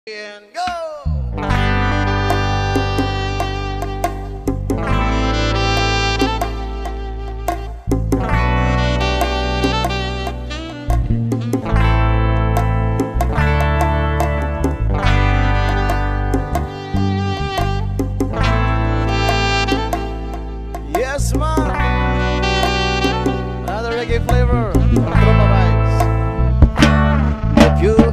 And go! Yes, man. Another reggae flavor. Troma vibes. If you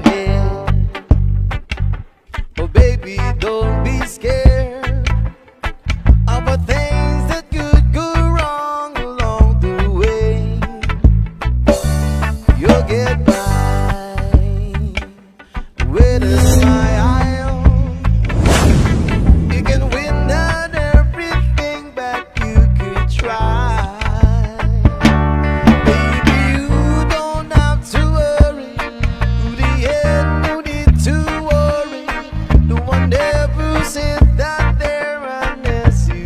baby, don't be scared of the things that could go wrong along the way. You'll get by with a smile. You can win at everything that you could try. Baby, you don't have to worry. To the end, no need to worry. No one ever said that they're unnecessary.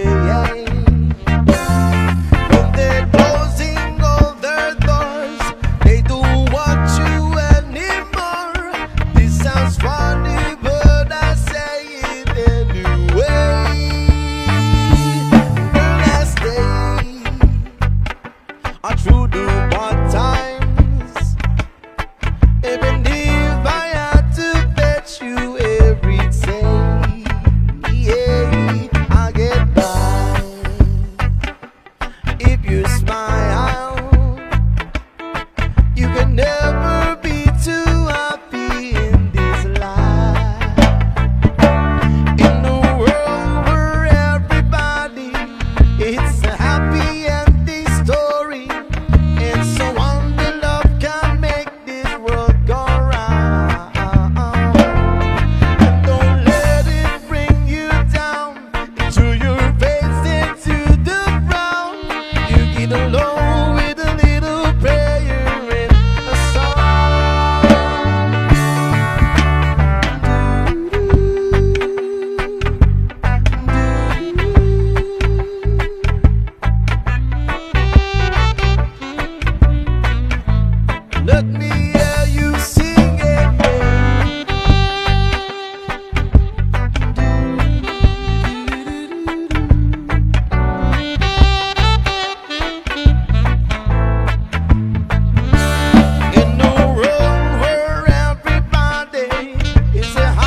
When they're closing all their doors, they don't want you anymore. This sounds funny, but I say it anyway. Girl, I stay through the bad times, even if I had to bet you every day. Yeah, I'll get by if you smile. You can never be too happy in this life. In a world where everybody, it's a happy ending story, and so on the love can make this world go round. And don't let it bring you down to your face into the ground. You get along with a little prayer and a song. Let me hear you sing it. In a world where everybody is a